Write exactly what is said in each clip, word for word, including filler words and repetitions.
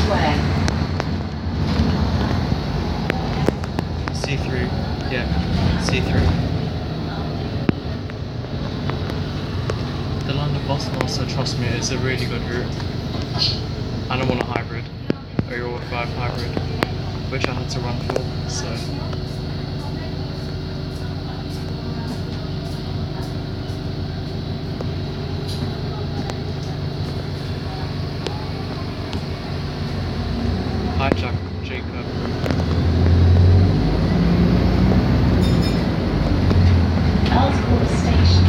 square. C three, yeah, C three. The London bus master, trust me, is a really good route. And I'm on a hybrid, a zero point five hybrid, which I had to run for, so. Hi Jack, Jacob. Ladbroke station.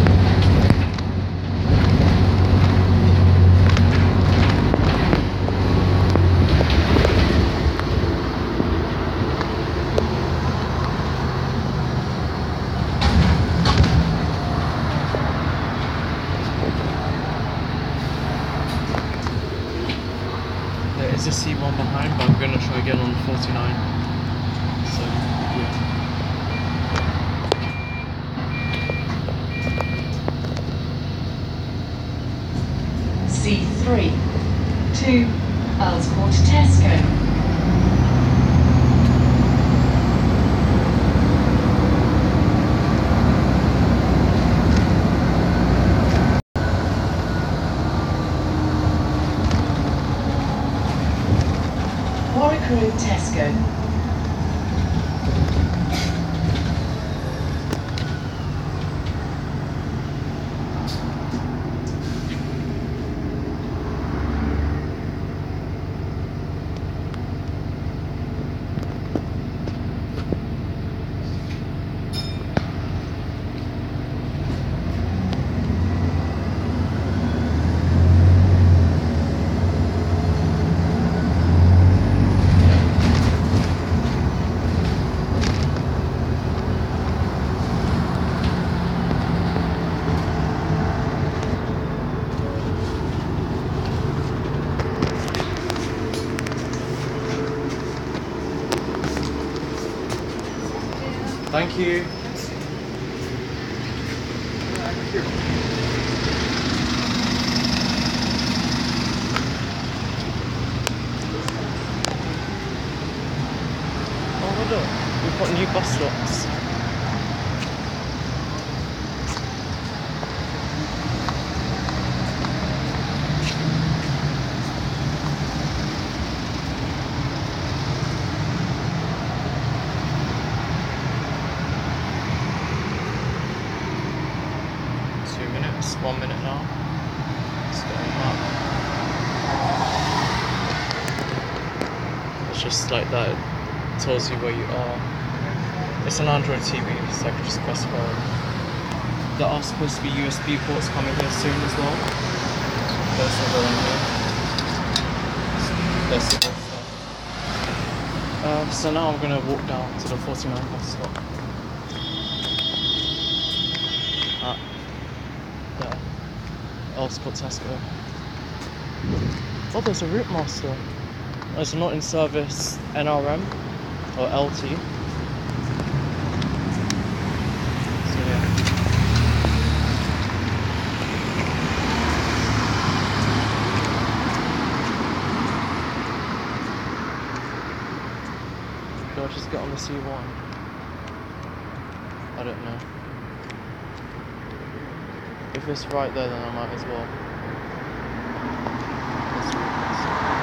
There is a C one behind, but I'm gonna try again on the forty-nine. So, yeah. C three. two. Ladbroke to Tesco. Road Tesco. Thank you. Oh look, we've got new bus stops. One minute now. It's going up. It's just like that. It tells you where you are. It's an Android T V, so I can just press forward. There are supposed to be U S B ports coming here soon as well. There's some going here. There's some stuff. Um, so now I'm gonna walk down to the forty-nine bus stop. Ah. There. Ladbroke Tesco. Oh, there's a route master. It's not in service N R M or L T. So yeah. Do I just get on the C one? I don't know. If it's right there, then I might as well. Let's read this.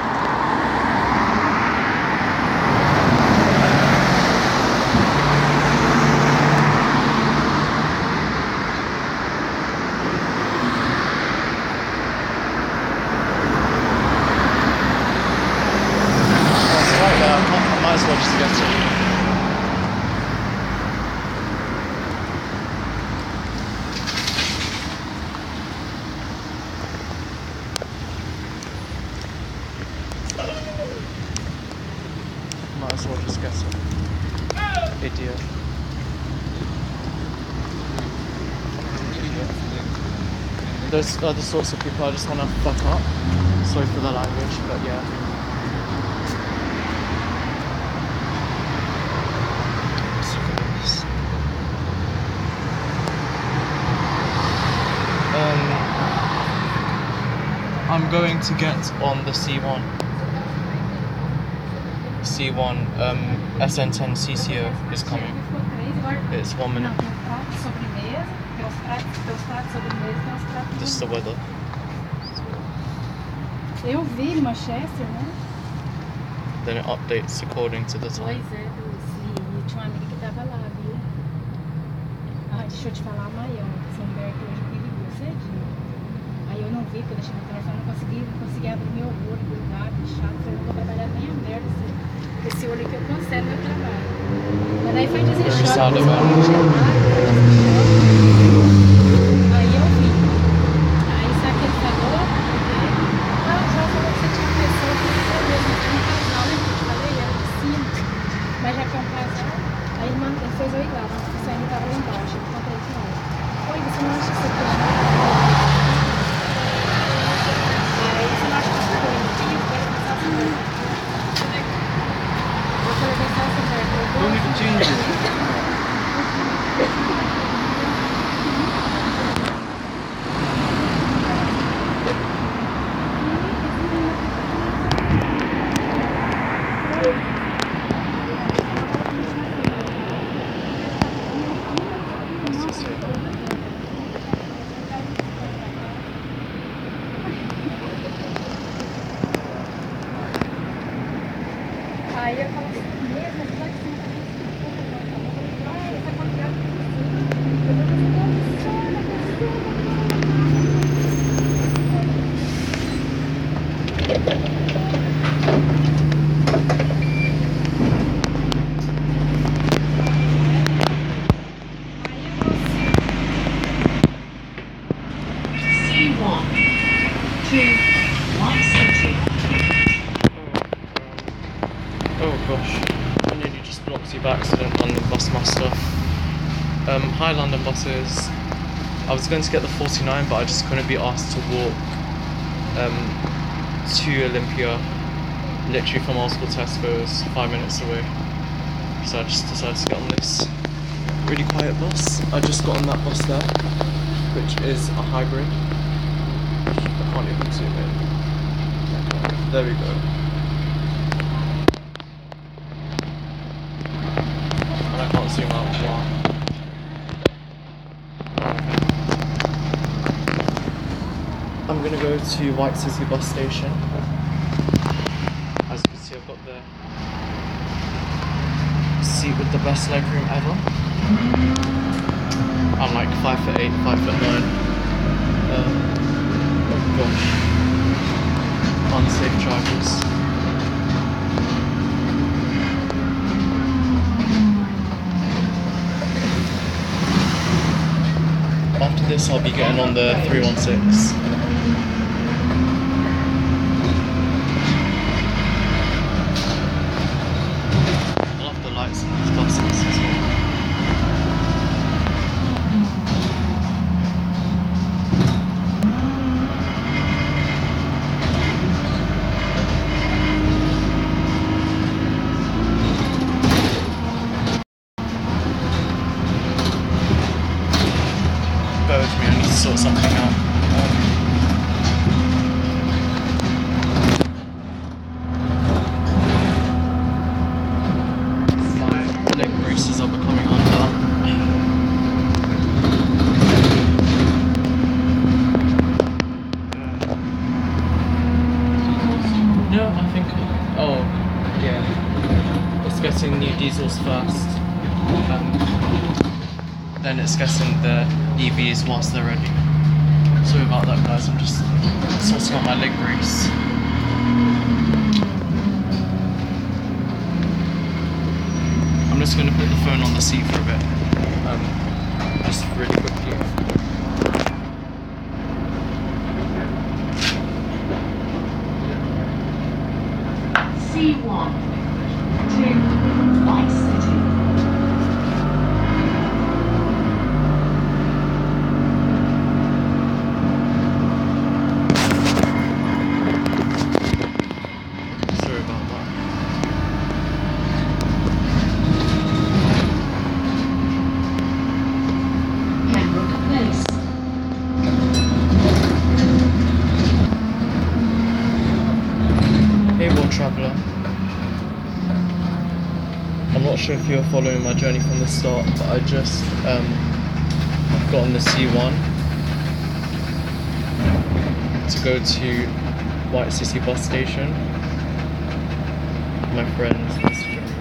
Oh, it's right there. I, I might as well just get it. Might as well just get it. Idiot. Idiot. Those are the sorts of people I just want to fuck up. Sorry for the language, but yeah. Um, I'm going to get on the C one. C one, um, S N ten C C O is coming. It's one minute. This is the weather. Eu vi Manchester, né? Then it updates according to the time. Pois é, Dulce. Tinha uma amiga que tava lá, viu? Ah, deixa eu te falar amanhã. São Berto hoje me ligou cedinho. Aí eu não vi, porque eu deixei no telefone, não consegui, não consegui abrir meu olho, grudado, chato. Eu não vou trabalhar nem a merda. Esse, esse olho aqui eu cancelo meu trabalho. Mas daí foi desinchando. Aí eu vi. Aí sabe o que ele falou? Ah, já falou que você tinha uma pessoa que tinha um casal, né? Que eu te falei, era de cima. Mas já que é um casal, aí ele, mandou, ele fez eu ir lá, mas você ainda estava lá embaixo. Eu encontrei com ele. Oi, você não acha que isso aqui é uma... Aí você não acha que isso aqui é uma... Eu quero passar essa coisa. Eu falei, vai passar essa coisa. Eu me entendi. Aí eu falo assim, mesmo, mas pode ser uma coisa essa quantidade de eu C one to White City. Oh gosh, I nearly just blocked you by accident on the bus master. Um, hi London buses. I was going to get the forty-nine, but I just couldn't be asked to walk um, to Olympia, literally from our school Tesco's, five minutes away. So I just decided to get on this really quiet bus. I just got on that bus there, which is a hybrid. I can't even zoom in. There we go. And I can't zoom out. Wow. I'm gonna go to White City bus station. As you can see, I've got the seat with the best legroom ever. I'm like five foot eight, five foot nine. Uh, oh gosh, unsafe drivers. After this, I'll be getting on the three one six. I love the lights in these buses as well. Bear with me, I need to sort something out. Um, my leg braces are becoming undone. No, I think. Oh, yeah. It's getting new diesels first. Um, then it's getting the E Vs whilst they're ready. Sorry about that, guys. I'm just sorting out my leg brace. I'm just going to put the phone on the seat for a bit. Um, just really quickly. C one to White City. Sorry about that. Pembroke Place. Hey, world traveller. I'm not sure if you're following my journey from the start, but I just um, got on the C one to go to White City bus station. My friends messaging me.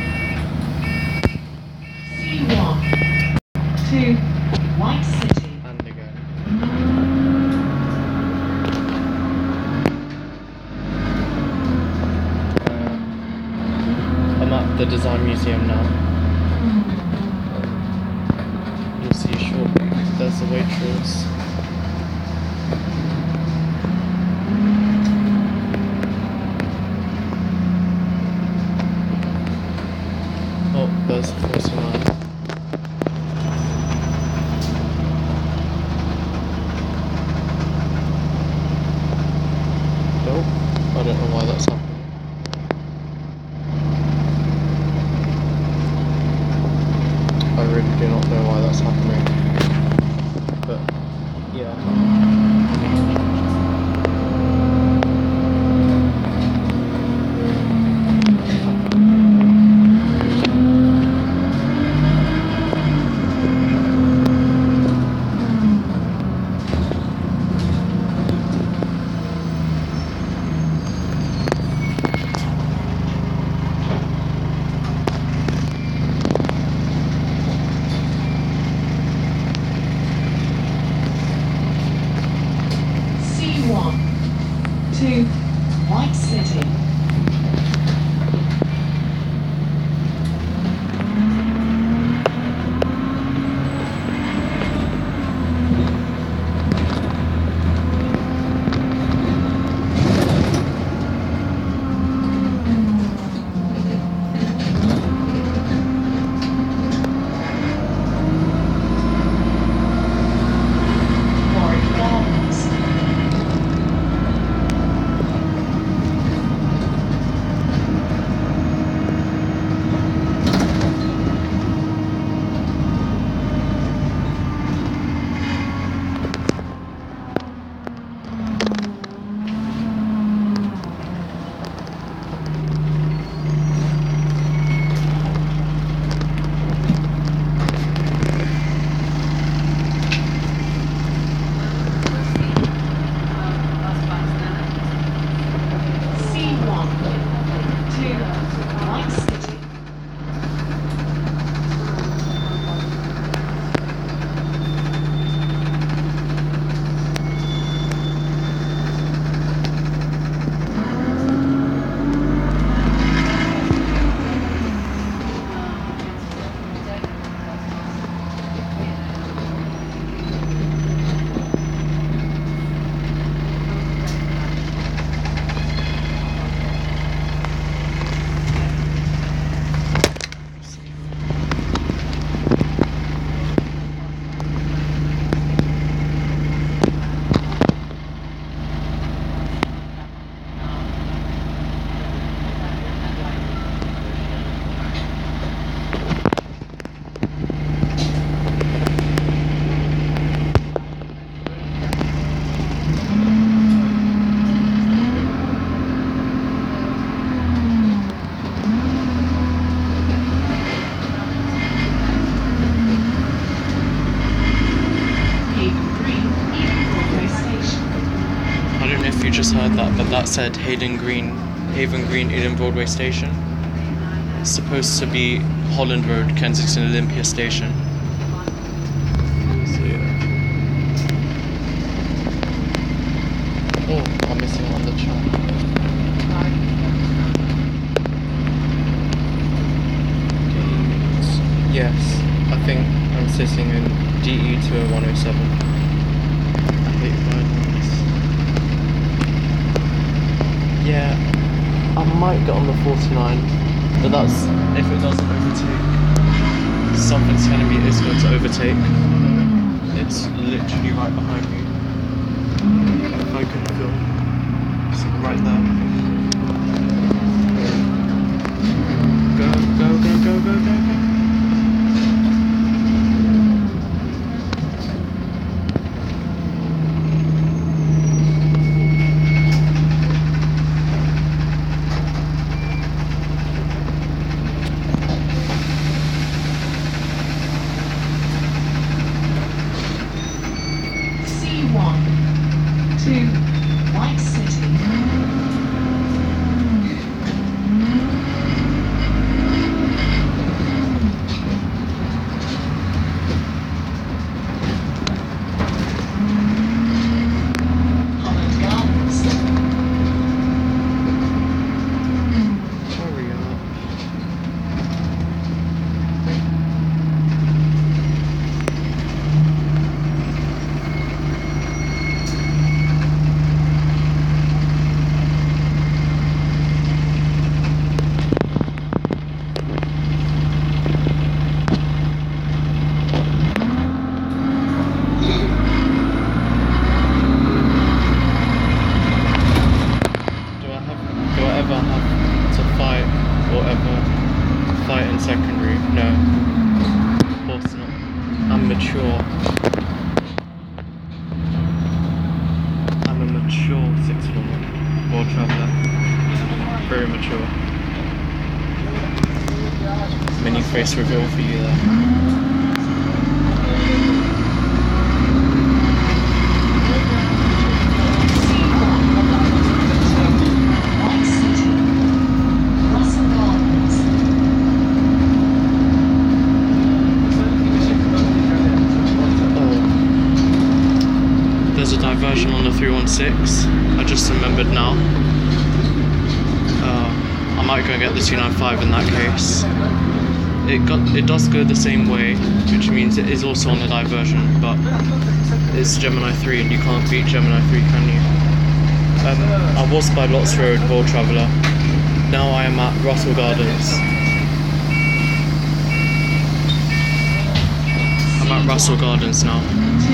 C one to White City. And again. Uh, I'm at the Design Museum now. You'll see shortly. There's the waitress. Oh, there's the forty-nine. Nope, I don't know why that's happening. I really do not know why that's happening. But, yeah. C one to White City. Warwick Gardens. C one to White City. Haven Green, Eden Broadway Station. I don't know if you just heard that, but that said Hayden Green, Haven Green, Eden Broadway Station. It's supposed to be Holland Road, Kensington Olympia Station. So yeah. Oh, I'm missing on the chat. Yes, I think I'm sitting in D E two oh one oh seven. I hate violence. Yeah, I might get on the forty-nine, but that's if it doesn't overtake. Something's telling me it's going to overtake. It's literally right behind me. If I can film, it's right there. Go, go, go, go, go, go, go. fight or ever fight in secondary. No, of course not. I'm mature. I'm a mature sixth former world traveller. Very mature. Mini face reveal for you there. Diversion on the three one six. I just remembered now. Uh, I might go and get the two ninety-five in that case. It got it does go the same way, which means it is also on the diversion, but it's Gemini three and you can't beat Gemini three, can you? Um, I was by Lots Road World Traveller. Now I am at Russell Gardens. I'm at Russell Gardens now.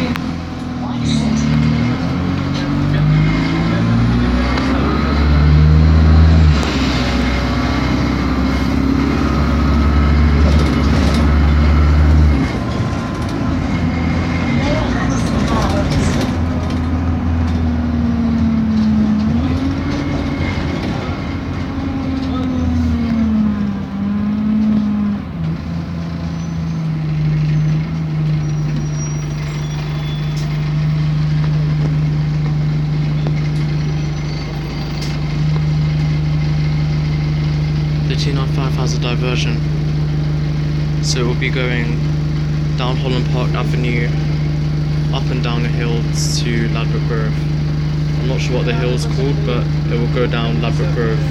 two ninety-five has a diversion, so we'll be going down Holland Park Avenue, up and down the hills to Ladbroke Grove. I'm not sure what the hill's called, but it will go down Ladbroke Grove.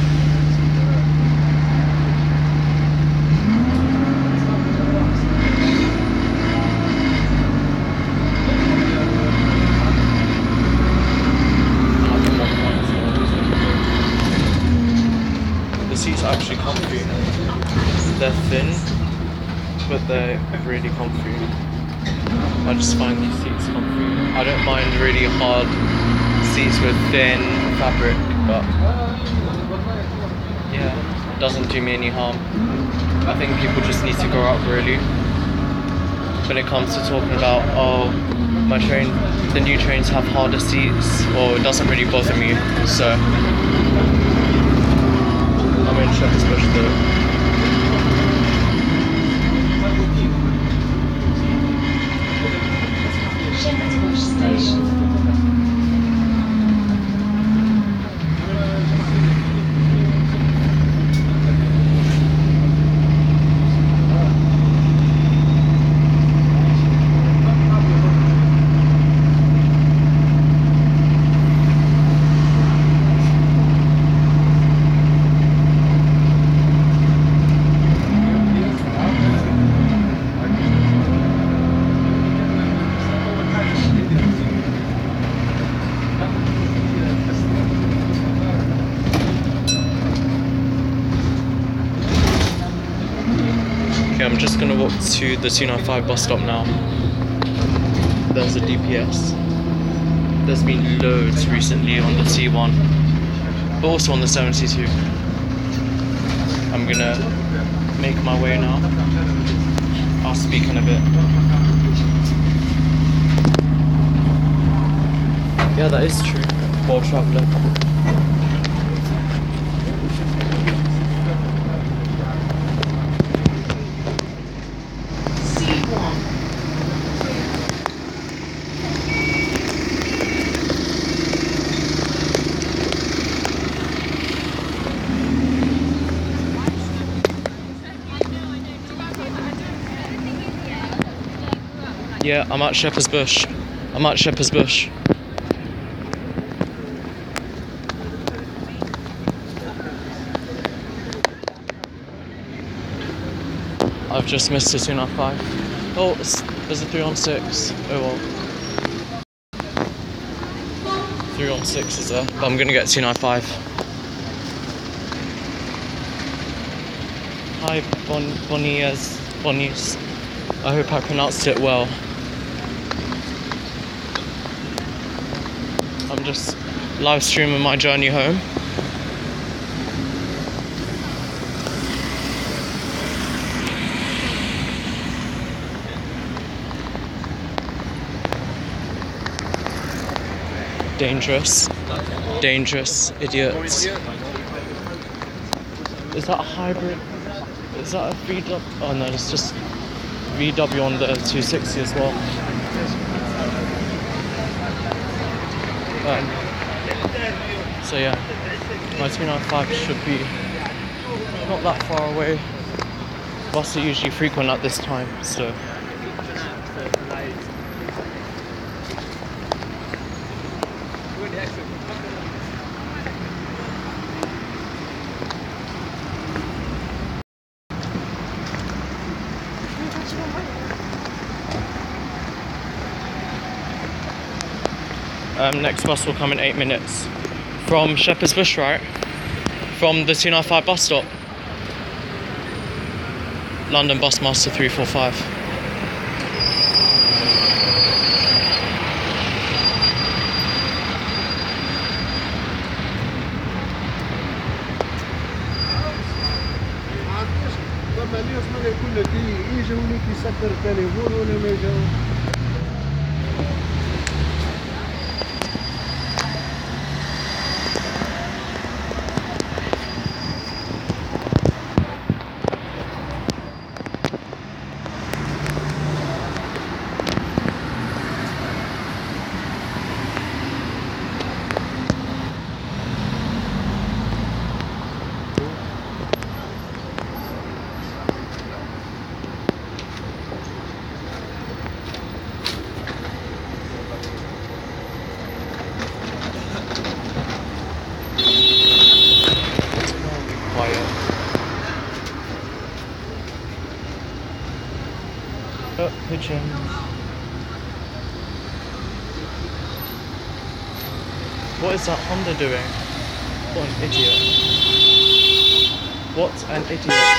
The seats are actually comfy. They're thin, but they're really comfy. I just find these seats comfy. I don't mind really hard seats with thin fabric, but yeah, it doesn't do me any harm. I think people just need to grow up really when it comes to talking about, oh, my train, the new trains have harder seats, or it doesn't really bother me, so I'm in Shepherd's Bush though. Shepherd's Bush Station. I'm just gonna walk to the two ninety-five bus stop now. There's a D P S. There's been loads recently on the T one, but also on the seventy-two. I'm gonna make my way now. I'll speak in a bit. Yeah, that is true. World Traveller. Yeah, I'm at Shepherd's Bush. I'm at Shepherd's Bush. I've just missed the two ninety-five. Oh, there's a three on six. Oh well. three on six is there, but I'm gonna get two ninety-five. Hi, bon Bonies. Bonies. I hope I pronounced it well. I'm just live streaming my journey home. dangerous. Dangerous idiots. Is that a hybrid? Is that a V W? Oh no, it's just V W on the two sixty as well. Um, so yeah, my two ninety-five should be not that far away. Buses are usually frequent at this time, so. Um, next bus will come in eight minutes from Shepherd's Bush, right? From the two ninety-five bus stop. London Busmaster three four five. Oh, pigeons. What is that Honda doing? What an idiot. What an idiot.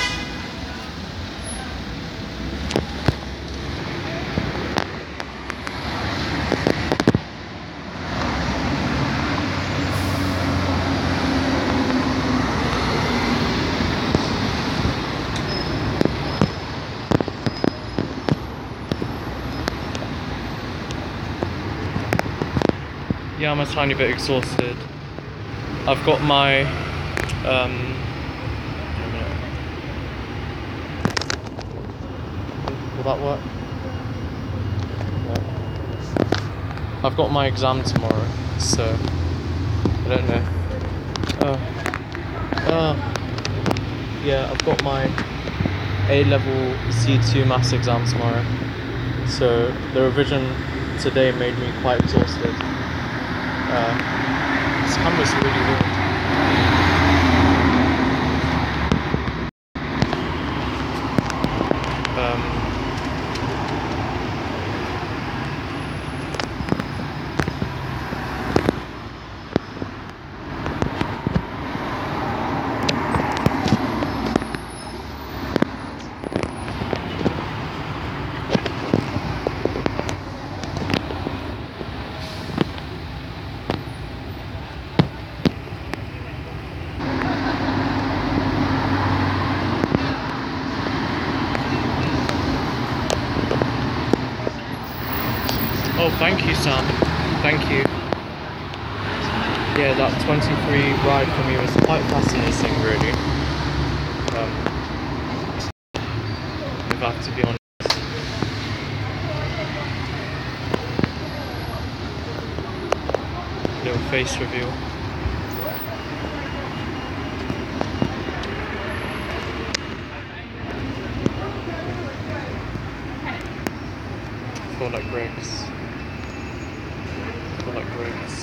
Yeah, I'm a tiny bit exhausted. I've got my um, will that work? No. I've got my exam tomorrow, so I don't know. Uh, uh, yeah, I've got my A-level C two maths exam tomorrow. So the revision today made me quite exhausted. Uh, this camera's really weird. Um, Oh, thank you, Sam. Thank you. Yeah, that twenty-three ride for me was quite fascinating, really. Um, if I have to be honest. Little face reveal. I feel like Greg's. I feel like Greg's.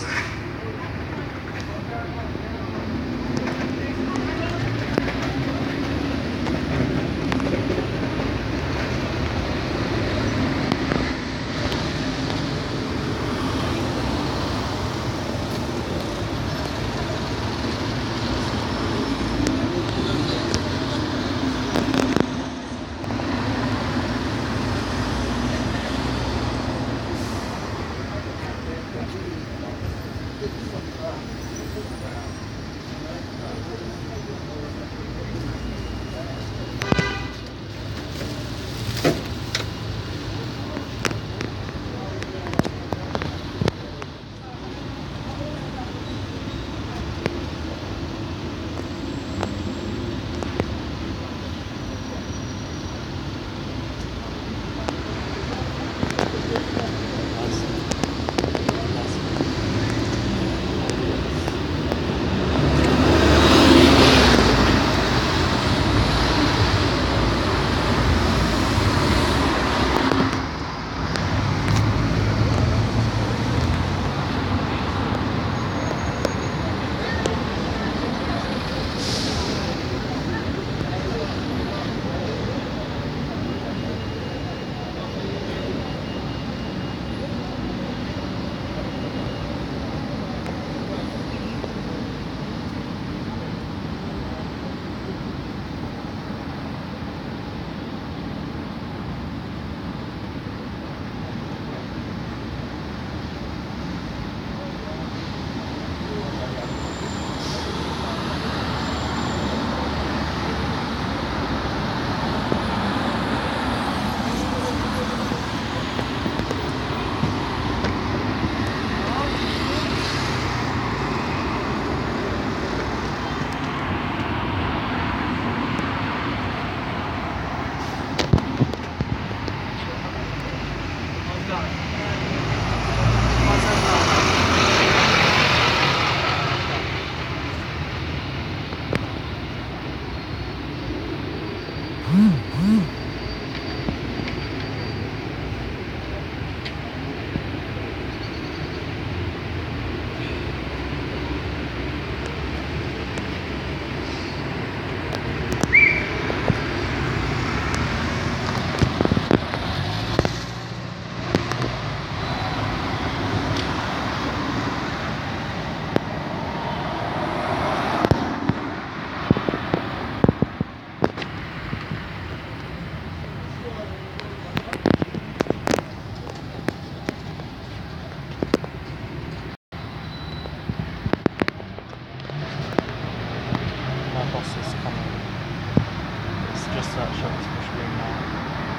cross is coming. It's just that shuttle push green now.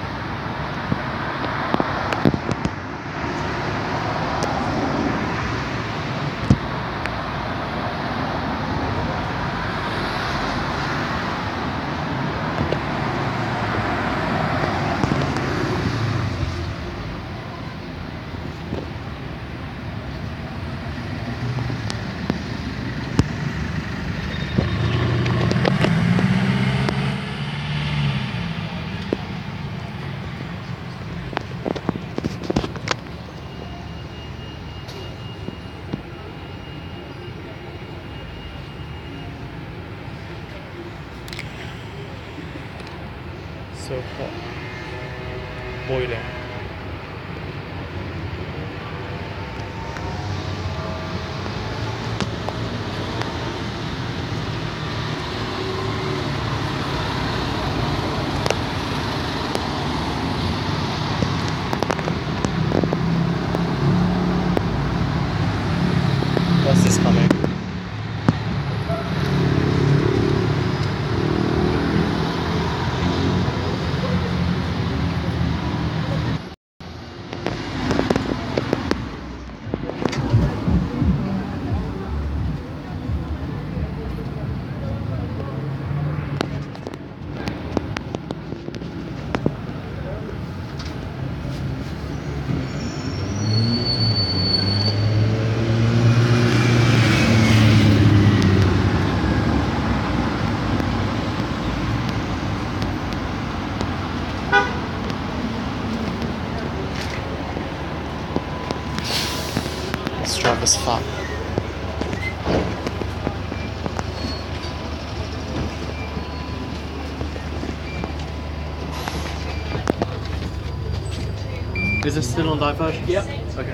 So hot. Boiling. What's this coming? This driver's fat. Is it still on diversion? Yep. Okay.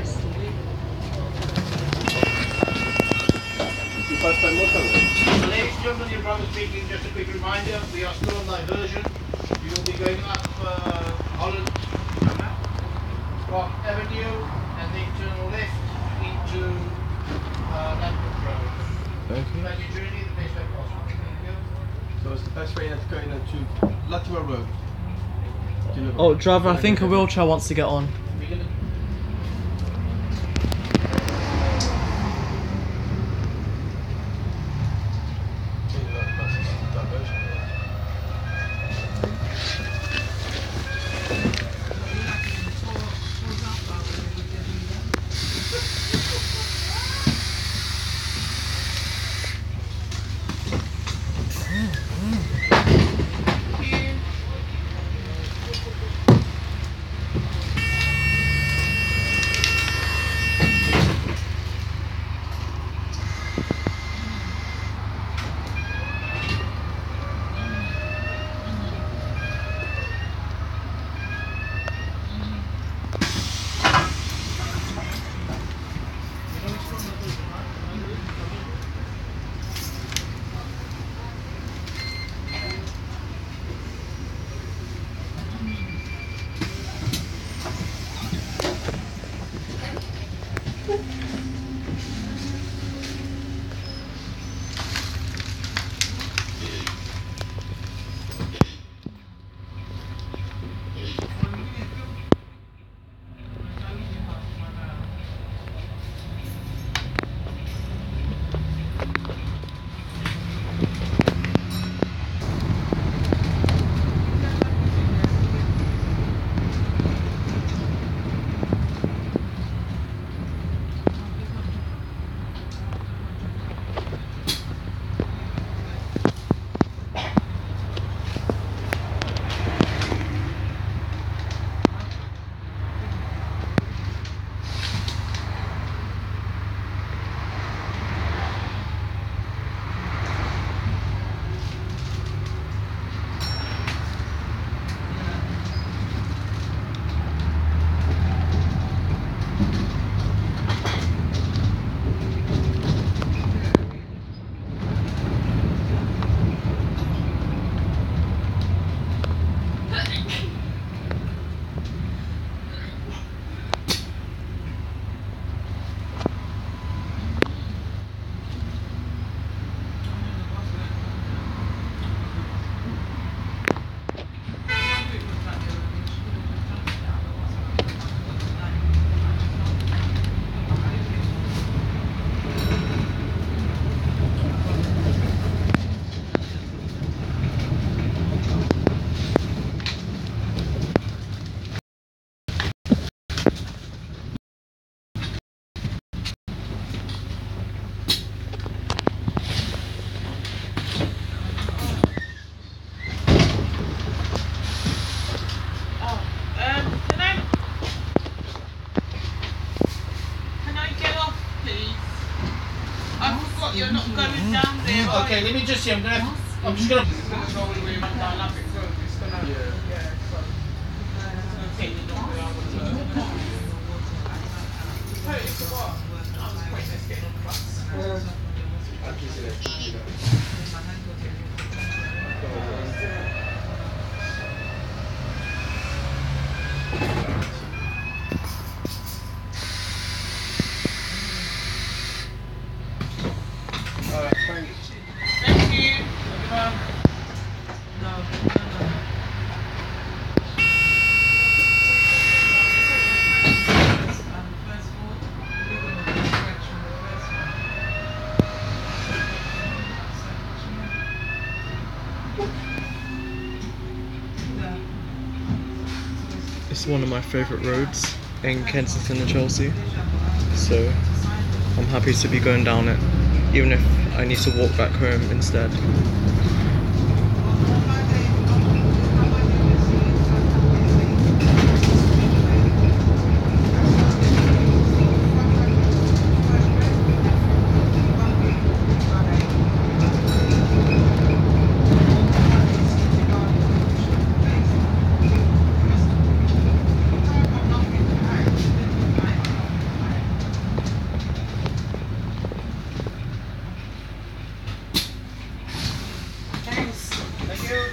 Ladies and gentlemen, your brother speaking. Just a quick reminder, we are still on diversion. You will be going up uh, Holland, Park Avenue, and then turn left into uh, Ladbroke Road. Okay. Plan your journey the best way possible. There you go. So it's the best way that's going to Ladbroke Road. Oh, driver, I think a wheelchair wants to get on. We're gonna Okay, let me just see. I'm gonna. I'm just gonna. Alright, thank you. Thank you. Everyone. It's one of my favourite roads in Kensington and Chelsea, so I'm happy to be going down it, even if I need to walk back home instead. Thank you.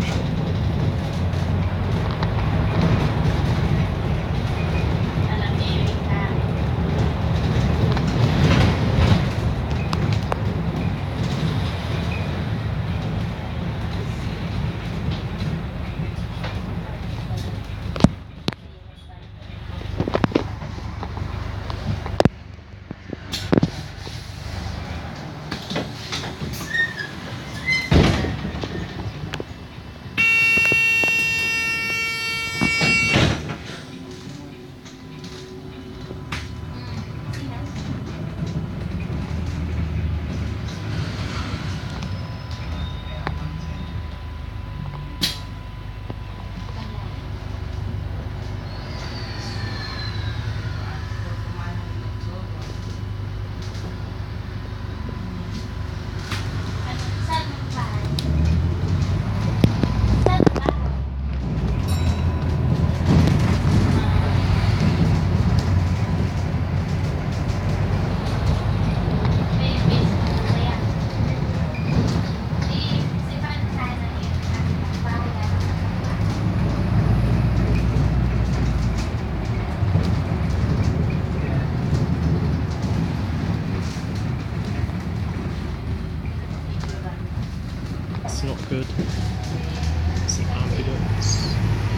It's not good. It's an ambulance.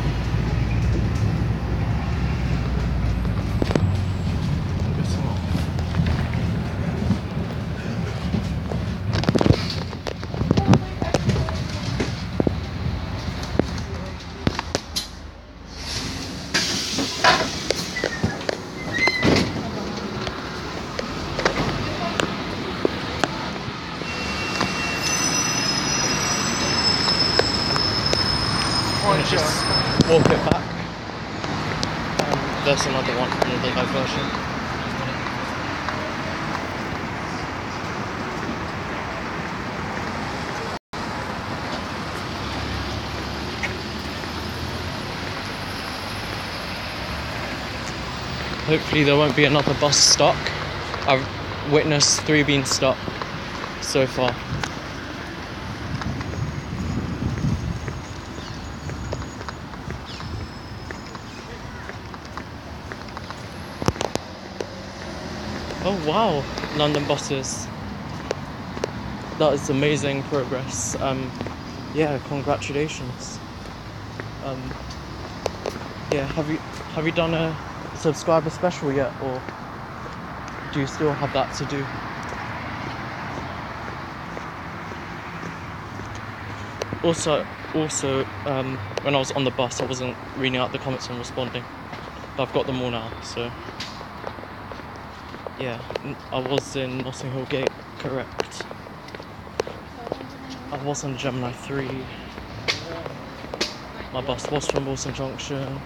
It's not. I'm gonna just walk it back. Um, there's another one, another diversion. Hopefully there won't be another bus stuck. I've witnessed three being stuck so far. Oh wow, London buses. That is amazing progress. Um, yeah, congratulations. Um, yeah, have you have you done a subscriber special yet, or do you still have that to do? Also, also, um, when I was on the bus, I wasn't reading out the comments and responding, but I've got them all now. So. Yeah, I was in Notting Hill Gate, correct. I was on Gemini three. My bus was from Wilson Junction.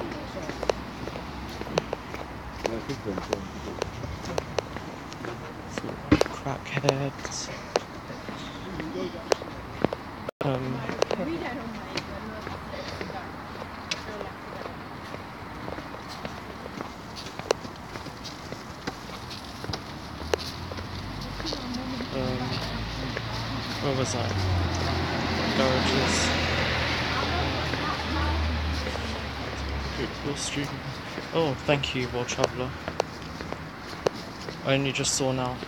Crackheads. Um, Um, where was that? Garages. You're student. Oh, thank you, World Traveller. I only just saw now.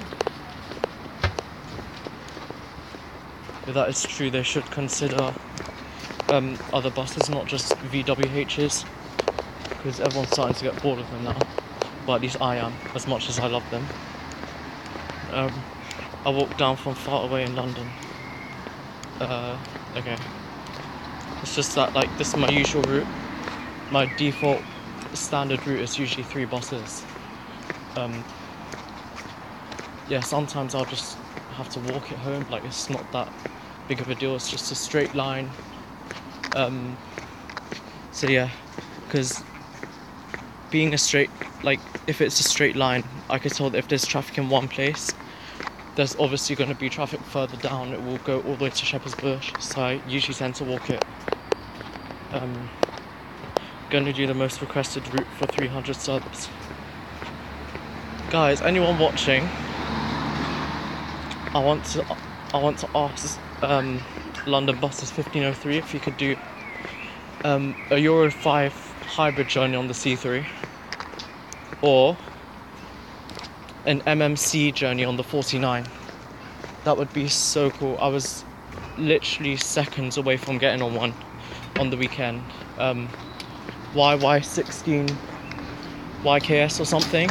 If that is true, they should consider um, other buses, not just V W H's, because everyone's starting to get bored of them now. But at least I am, as much as I love them. Um, I walked down from far away in London. Uh, okay. It's just that, like, this is my usual route. My default standard route is usually three buses. Um, yeah, sometimes I'll just have to walk it home. Like, it's not that big of a deal. It's just a straight line. Um, so yeah, because being a straight, like, if it's a straight line, I could tell that if there's traffic in one place, there's obviously going to be traffic further down. It will go all the way to Shepherd's Bush, so I usually tend to walk it. Um, going to do the most requested route for three hundred subs. Guys, anyone watching, I want to, I want to ask, um, London bus is fifteen oh three. If you could do um, a Euro five hybrid journey on the C three, or an M M C journey on the forty-nine, that would be so cool. I was literally seconds away from getting on one on the weekend. Um, Y Y sixteen Y K S or something.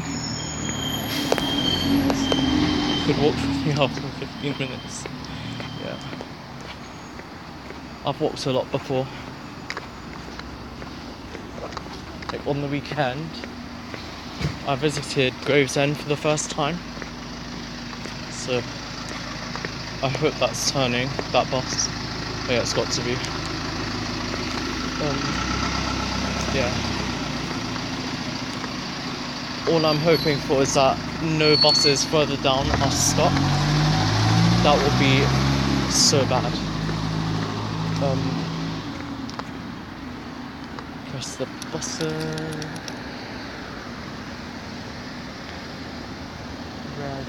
Could walk from the house in fifteen minutes. Yeah. I've walked a lot before. Like on the weekend, I visited Gravesend for the first time. So I hope that's turning, that bus. Yeah, it's got to be. Um, yeah. All I'm hoping for is that no buses further down are stuck. That would be so bad. Um, press the button. Red.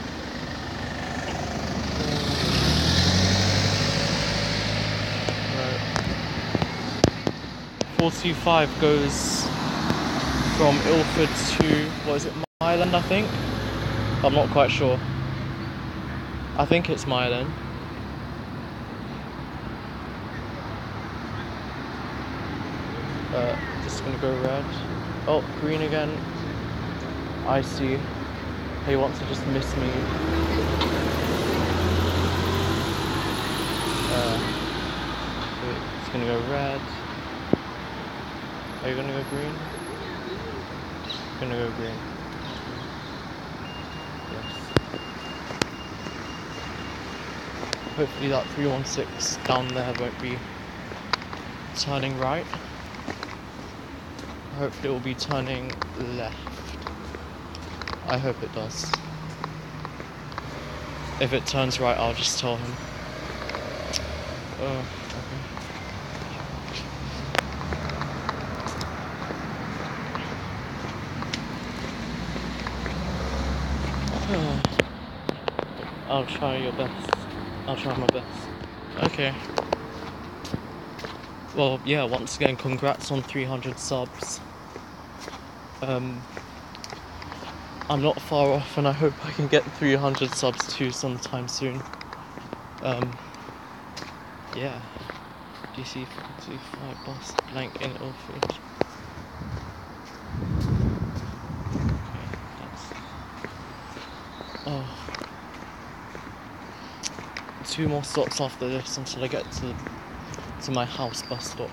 four two five goes from Ilford to, what is it, Myland, I think? I'm not quite sure. I think it's Myland. Uh, just gonna go red. Oh, green again. I see. He wants to just miss me. Uh, it's gonna go red. Are you gonna go green? Gonna go green. Yes. Hopefully that three one six down there won't be turning right. Hopefully it will be turning left. I hope it does. If it turns right, I'll just tell him. Oh, okay. I'll try your best. I'll try my best. Okay. Well, yeah, once again, congrats on three hundred subs. Um, I'm not far off, and I hope I can get three hundred subs too sometime soon. Um, yeah. D C forty-five bus blank in Ilford. Okay, that's... Oh. Two more stops after this until I get to to my house bus stop.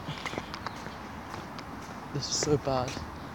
This is so bad.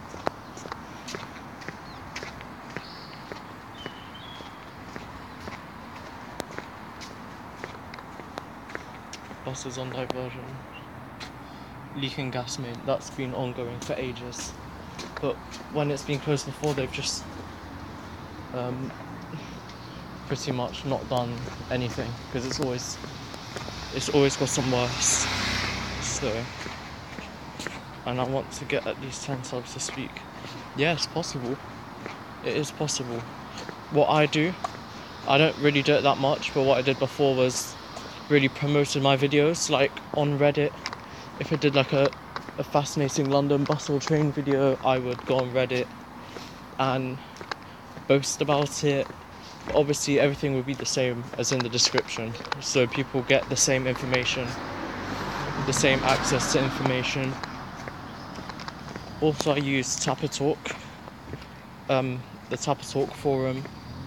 Buses on diversion. Leaking gas main, that's been ongoing for ages. But when it's been closed before, they've just um, pretty much not done anything, because it's always it's always got some worse. So, and I want to get at least ten subs this week. Yeah, it's possible. It is possible. What I do, I don't really do it that much, but what I did before was really promoted my videos, like on Reddit. If I did like a, a fascinating London bus or train video, I would go on Reddit and boast about it. Obviously everything would be the same as in the description, so people get the same information, the same access to information. Also, I use Tapper Talk, um, the Tapper Talk forum,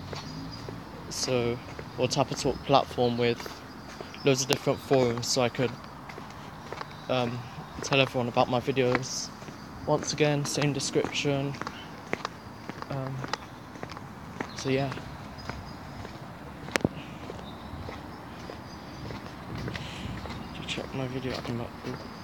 so or Tapper Talk platform with loads of different forums, so I could um, tell everyone about my videos. Once again, same description. Um, so yeah. To check my video, I can look.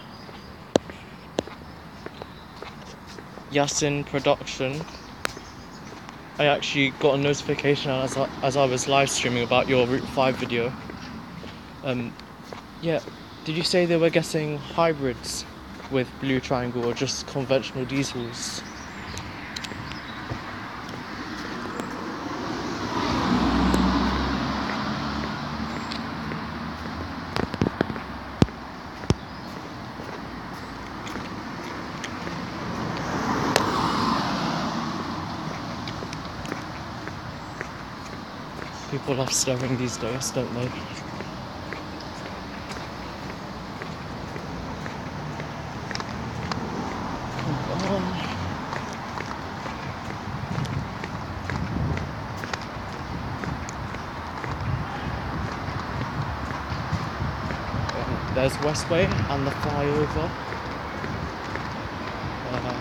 Yasin Production. I actually got a notification as I, as I was live streaming about your Route five video. Um, yeah, did you say they were getting hybrids with Blue Triangle or just conventional diesels? People love staring these days, don't they? Come on. Um, there's Westway and the flyover. Uh,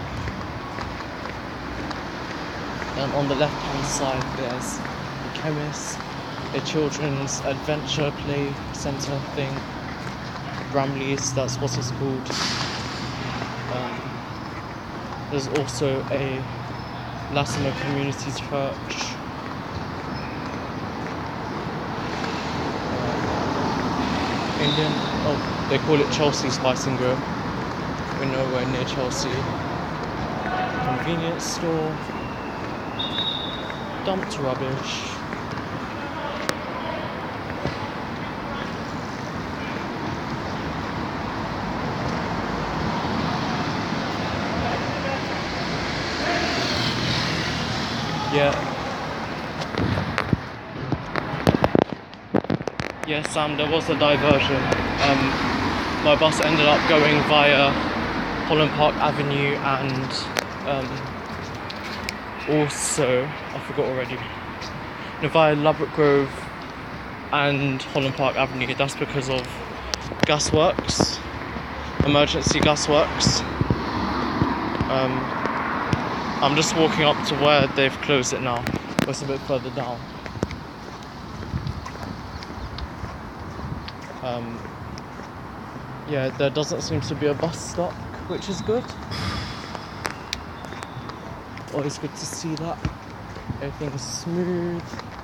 and on the left hand side there's the chemist, a children's adventure play centre thing, Bramley's, that's what it's called. Um, there's also a Latimer Community Church. Uh, Indian, oh, they call it Chelsea Spice and Grill. We're nowhere near Chelsea. Convenience store. Dumped rubbish. Yeah. Yeah, Sam, there was a diversion. Um, my bus ended up going via Holland Park Avenue and um, also, I forgot already, no, via Ladbroke Grove and Holland Park Avenue. That's because of gasworks, emergency gasworks. Um, I'm just walking up to where they've closed it now. It's a bit further down. Um, yeah, there doesn't seem to be a bus stop, which is good. Always good to see that. Everything is smooth.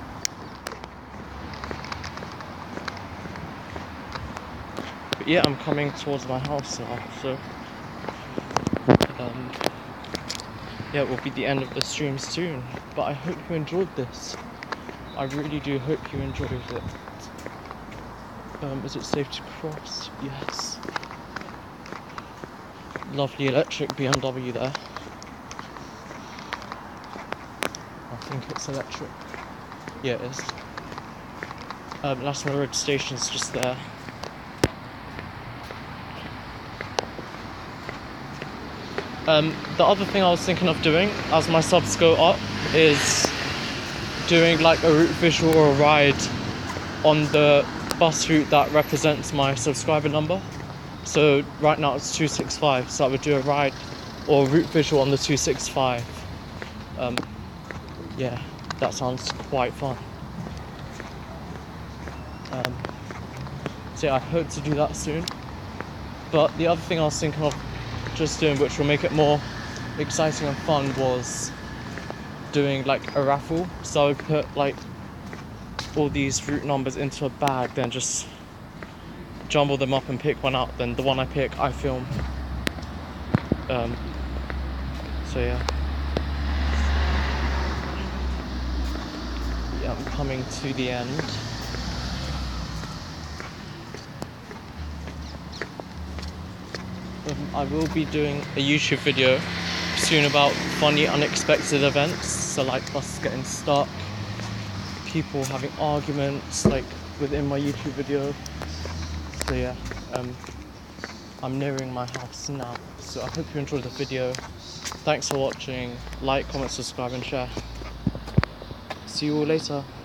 But yeah, I'm coming towards my house now, so um, yeah, it will be the end of the stream soon. But I hope you enjoyed this. I really do hope you enjoyed it. Um, is it safe to cross? Yes. Lovely electric B M W there. I think it's electric. Yeah, it is. Um, Latimer Road Station's just there. Um, the other thing I was thinking of doing as my subs go up is doing like a route visual or a ride on the bus route that represents my subscriber number. So right now it's two six five, so I would do a ride or a route visual on the two six five. Um, yeah, that sounds quite fun. Um, so yeah, I hope to do that soon. But the other thing I was thinking of just doing, which will make it more exciting and fun, was doing like a raffle. So I would put like all these route numbers into a bag, then just jumble them up and pick one out. Then the one I pick, I film. Um, so yeah. Yeah, I'm coming to the end. Um, I will be doing a YouTube video soon about funny unexpected events, so like buses getting stuck, people having arguments like within my YouTube video. So yeah, um, I'm nearing my house now, so I hope you enjoyed the video. Thanks for watching. Like, comment, subscribe and share. See you all later.